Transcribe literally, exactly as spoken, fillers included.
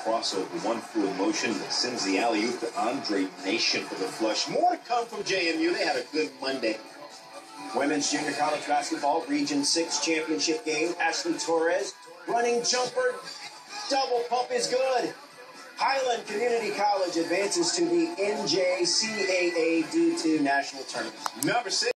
crossover, one fluid motion that sends the alley-oop to Andre Nation for the flush. More to come from J M U. They had a good Monday. Women's junior college basketball, Region six championship game. Ashley Torres, running jumper, double pump is good. Highland Community College advances to the N J C A A D two National Tournament. Number six.